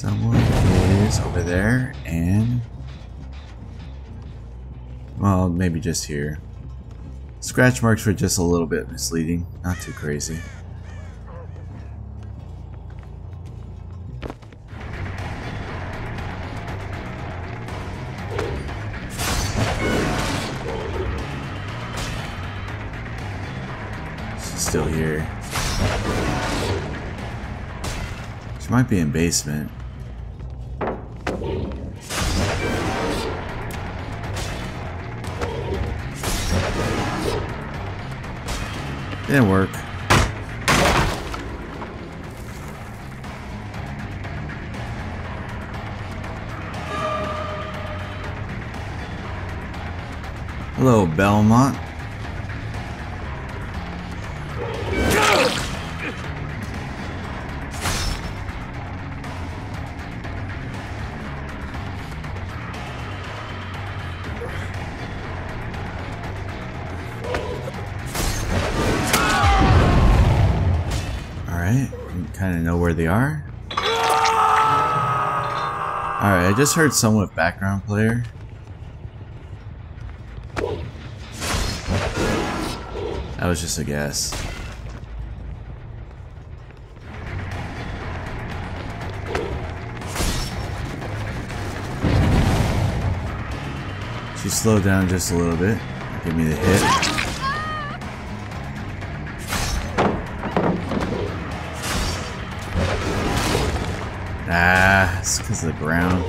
Someone is over there and... well, maybe just here. Scratch marks were just a little bit misleading, not too crazy. She's still here. She might be in basement. Didn't work. Hello, Belmont. Kind of know where they are. Alright, I just heard someone with background player. That was just a guess. She slowed down just a little bit. Give me the hit. Ah, it's because of the ground.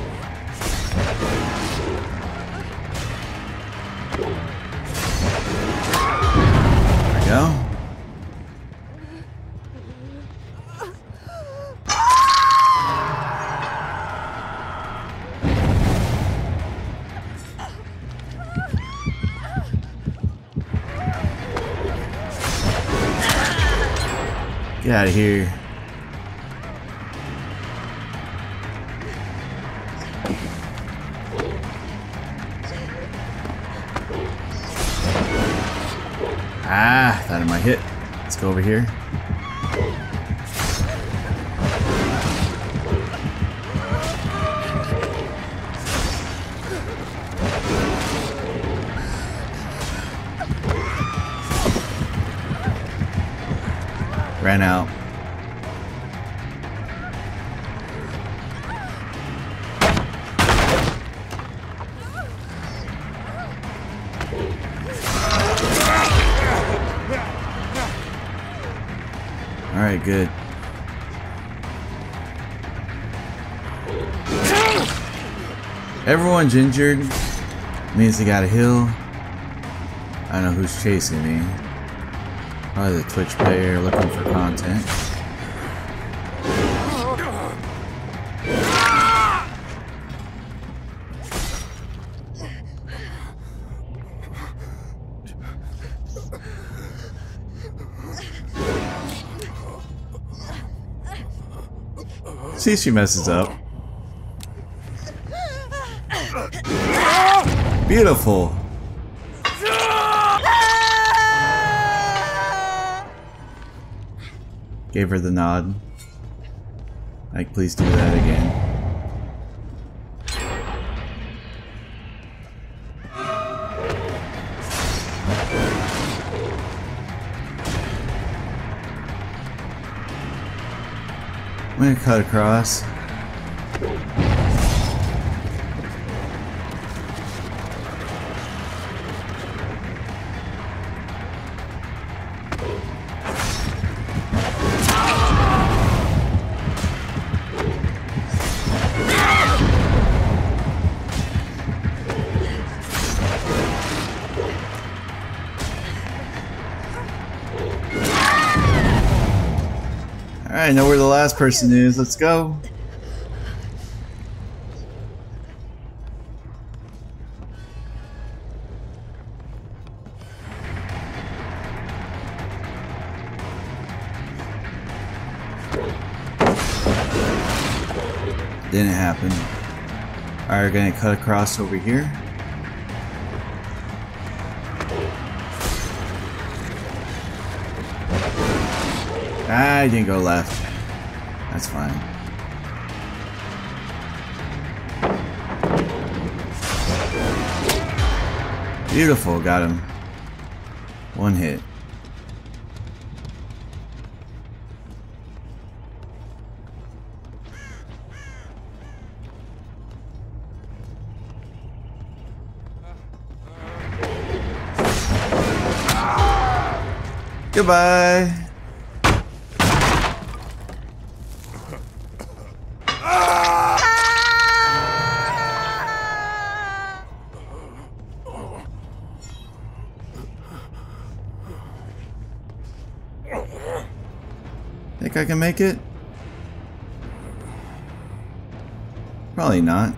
There we go. Get out of here. Ah, thought it might hit. Let's go over here. Ran out. Alright, good. Everyone's injured. Means they got a heal. I don't know who's chasing me. Probably the Twitch player looking for content. See if she messes up. Beautiful. Gave her the nod. Like, please do that again. I'm gonna cut across. Alright, know where the last person is. Let's go. Didn't happen. Alright, we're gonna cut across over here. I didn't go left. That's fine. Beautiful, got him. One hit. Goodbye. Think I can make it? Probably not.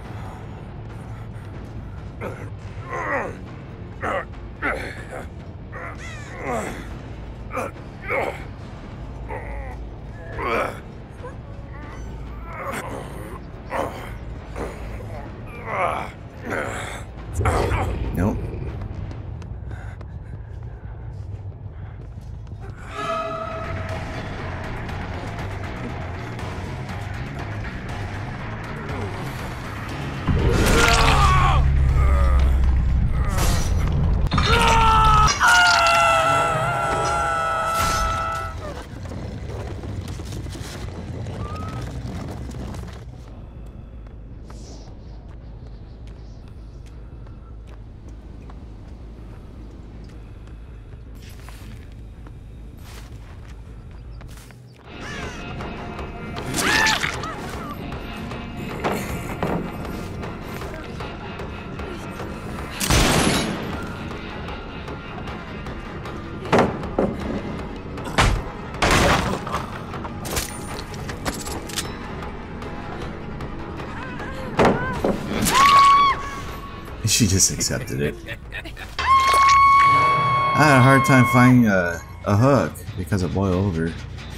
Nope. She just accepted it. I had a hard time finding a hook because it boiled over.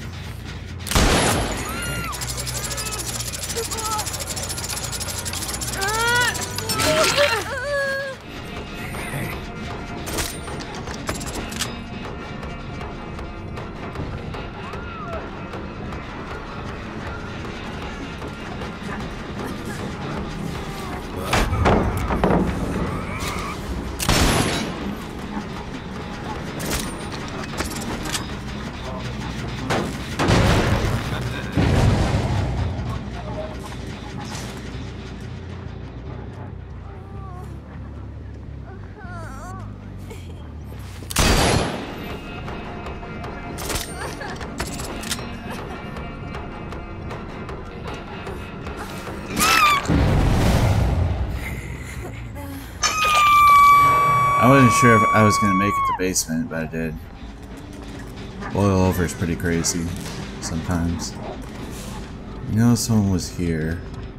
I wasn't sure if I was going to make it to basement, but I did. Boil over is pretty crazy sometimes. You know, someone was here.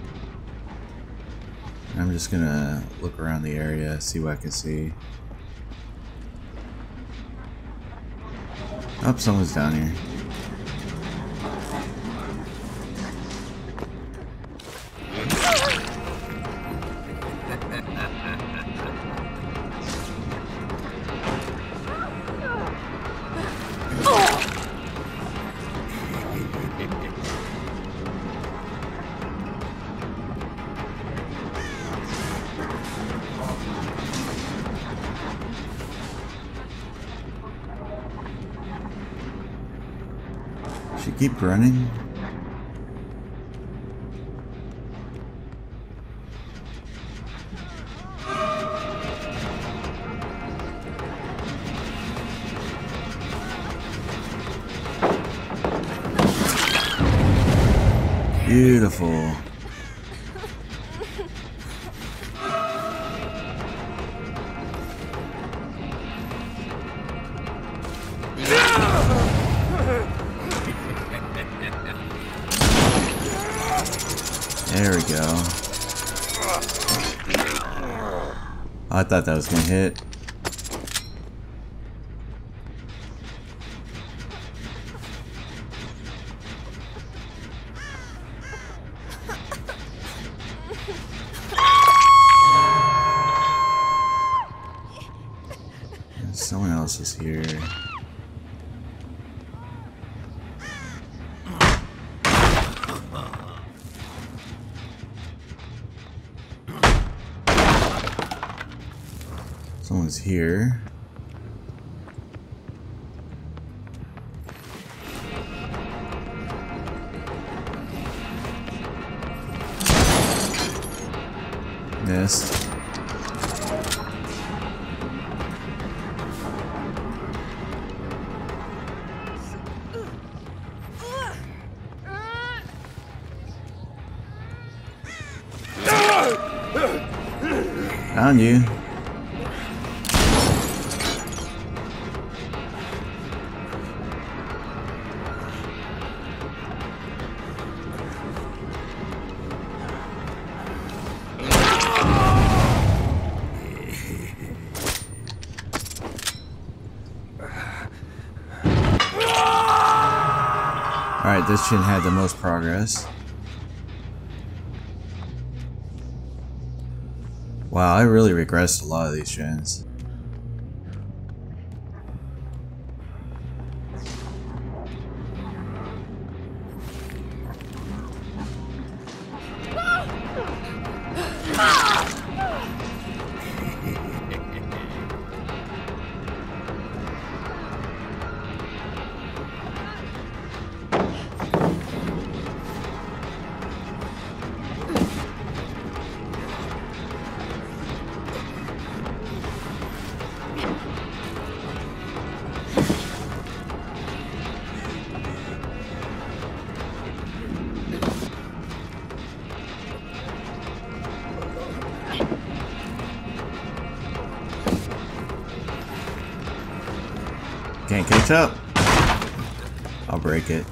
I'm just going to look around the area, see what I can see. Oh, someone's down here. She keep running? Beautiful. There we go. Oh, I thought that was gonna hit. Someone else is here. here. Missed. Found you. Alright, this shouldn't have the most progress. Wow, I really regressed a lot of these gens. Can't catch up. I'll break it.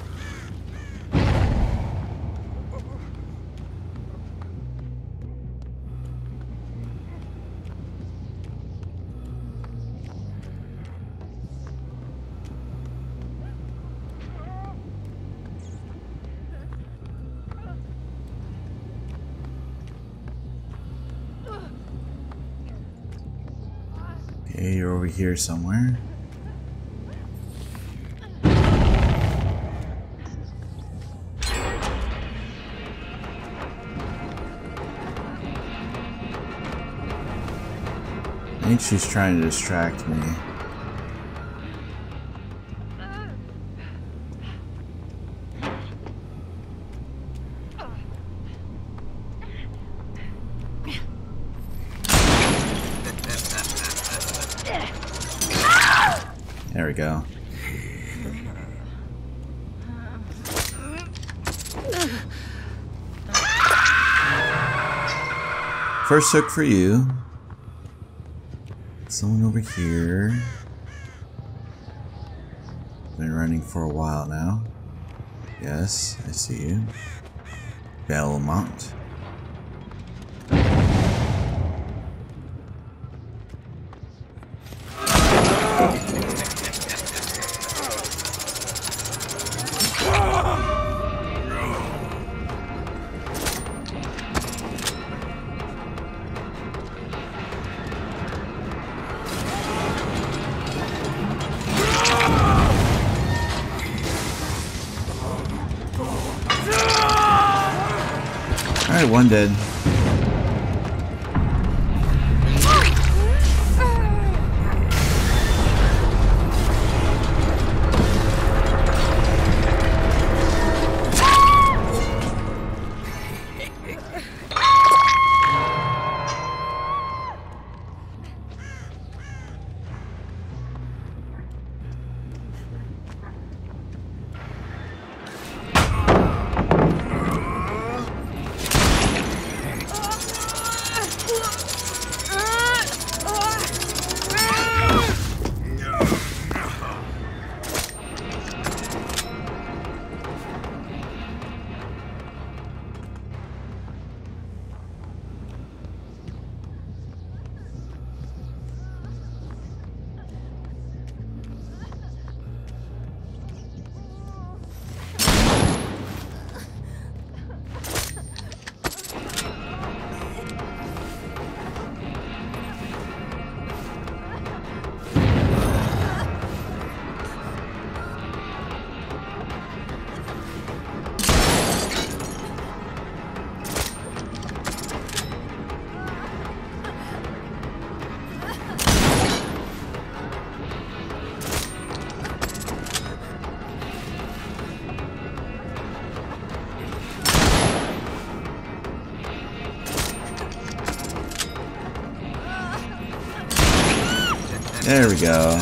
Okay, you're over here somewhere. I think she's trying to distract me. There we go. First hook for you. Someone over here. Been running for a while now. Yes, I see you. Belmont. Alright, one dead. There we go.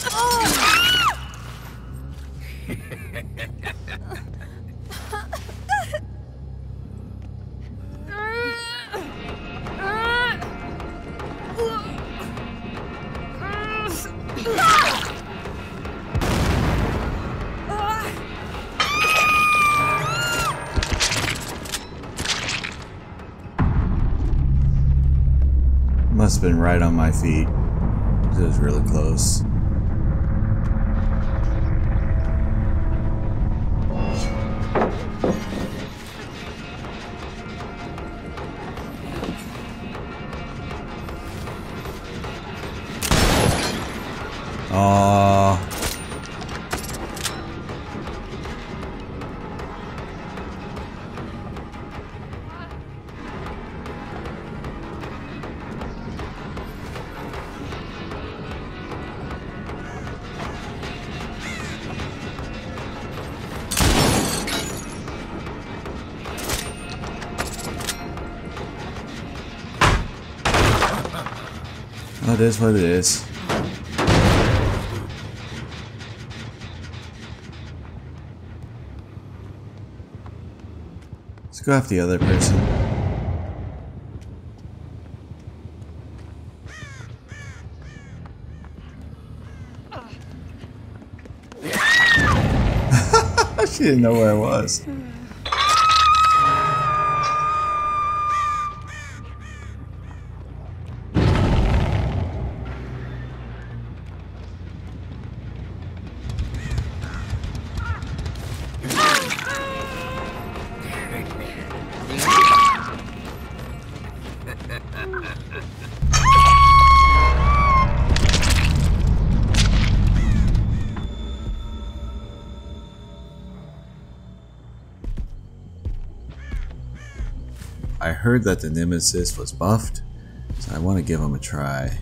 Must have been right on my feet. It was really close. Aww. Oh, it is what it is. Let's go after the other person. She didn't know where I was. I heard that the Nemesis was buffed, so I want to give him a try.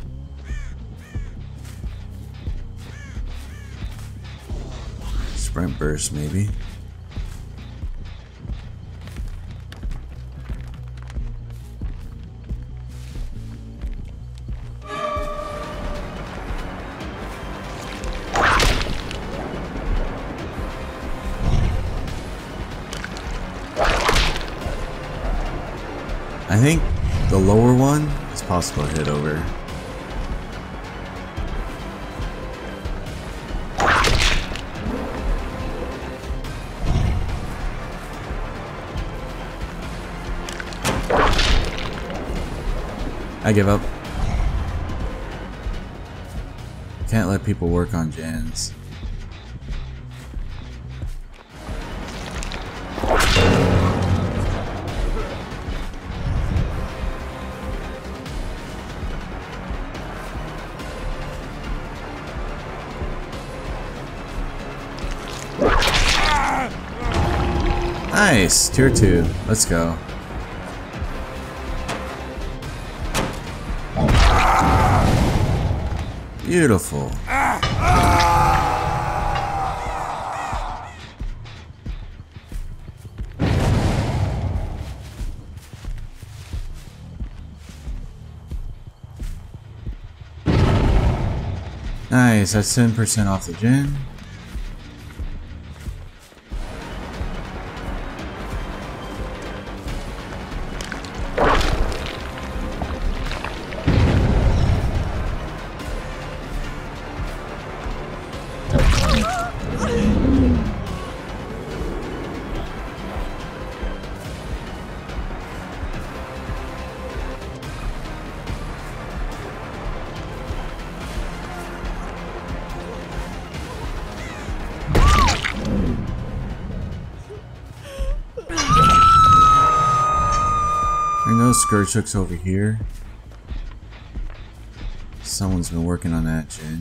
Sprint burst, maybe. I think the lower one is possible to hit over. I give up. Can't let people work on gens. Nice, tier 2. Let's go. Beautiful. Nice, that's 10% off the gen. I know Scourge Hook's over here. Someone's been working on that gen.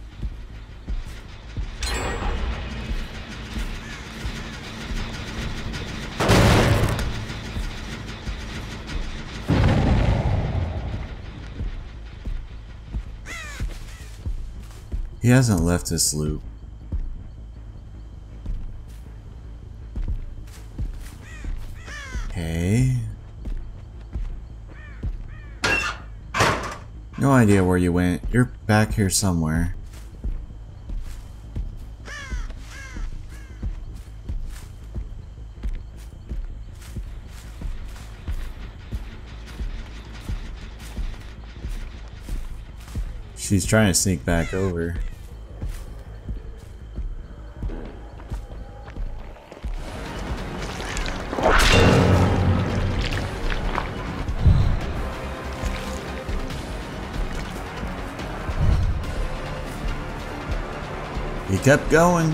He hasn't left this loop. Okay. You know idea where you went. You're back here somewhere. She's trying to sneak back over. He kept going.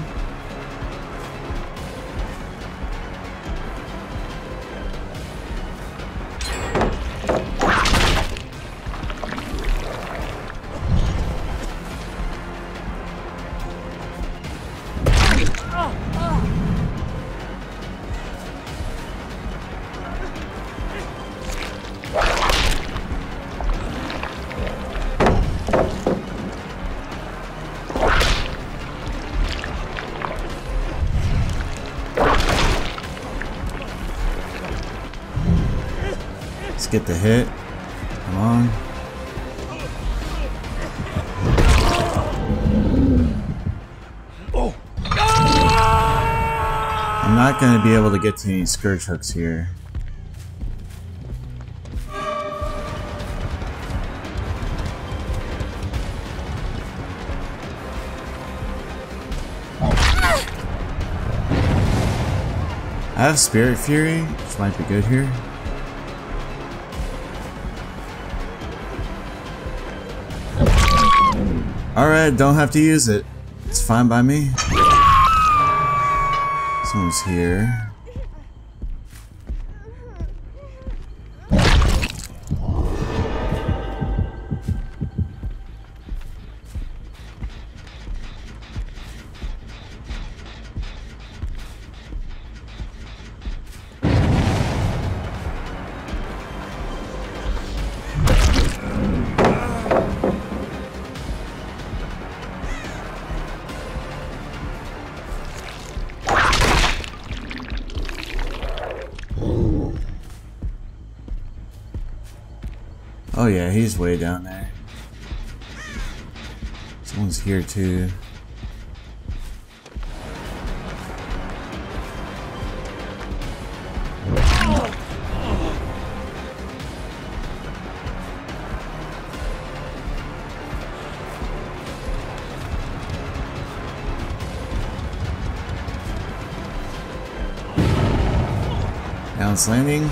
Let's get the hit. Come on. I'm not going to be able to get to any scourge hooks here. I have Spirit Fury, which might be good here. Alright, don't have to use it. It's fine by me. Someone's here. Oh yeah, he's way down there. Someone's here too. Balance landing.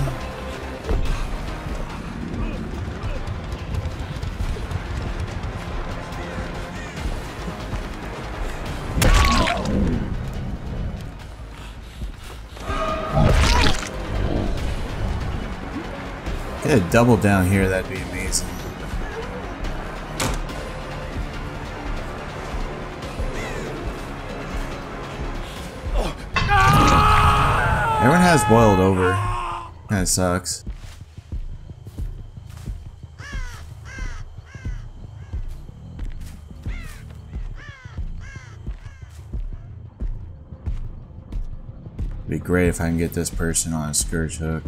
Get a double down here, that'd be amazing. Everyone has boiled over. Kinda sucks. It'd be great if I can get this person on a scourge hook.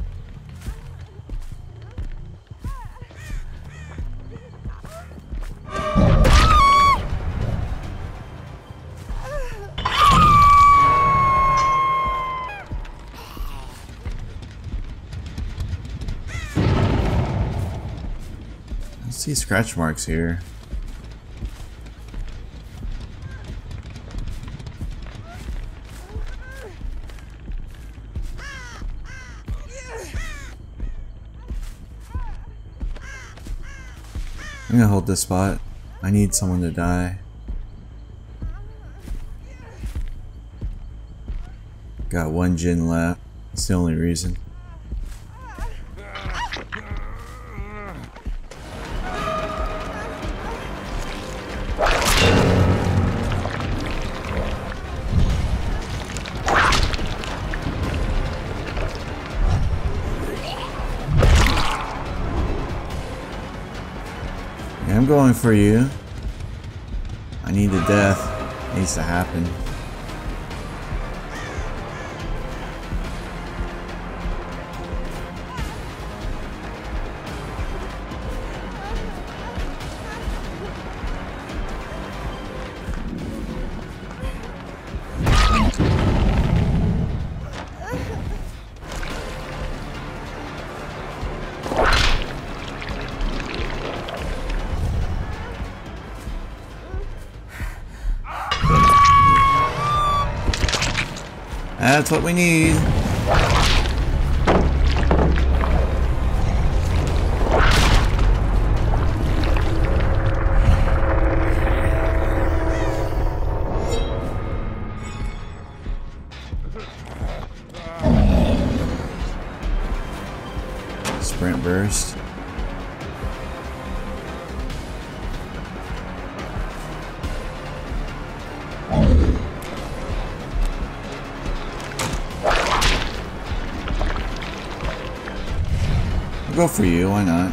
I see scratch marks here. I'm gonna hold this spot. I need someone to die. Got one Jinn left. That's the only reason. I'm going for you. I need the death. It needs to happen. That's what we need. Sprint burst. I'll go for you, why not?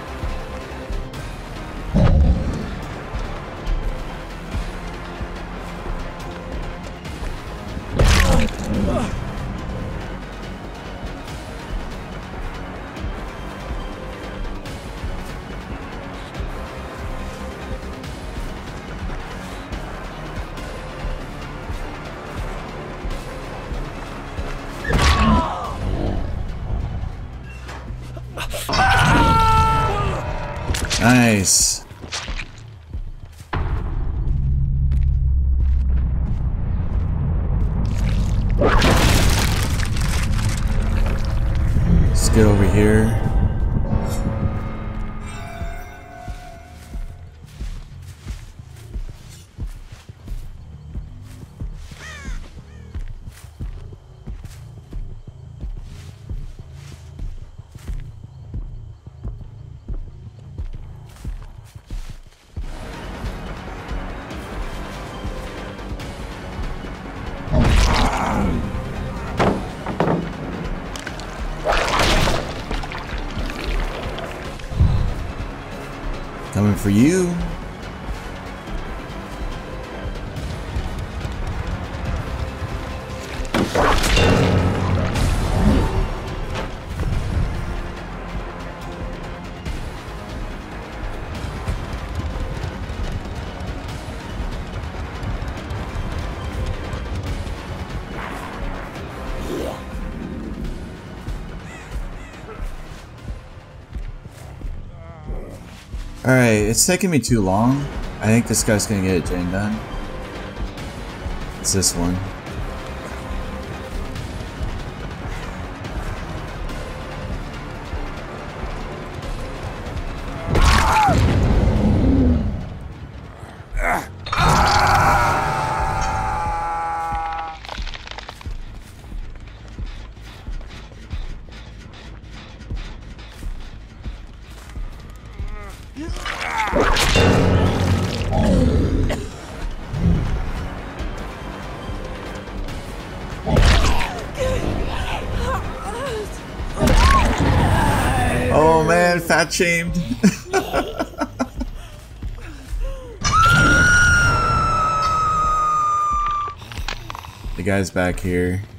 Nice. Let's get over here. Coming for you. Alright, it's taking me too long. I think this guy's gonna get a chain done. It's this one. Oh man, fat shamed. The guy's back here.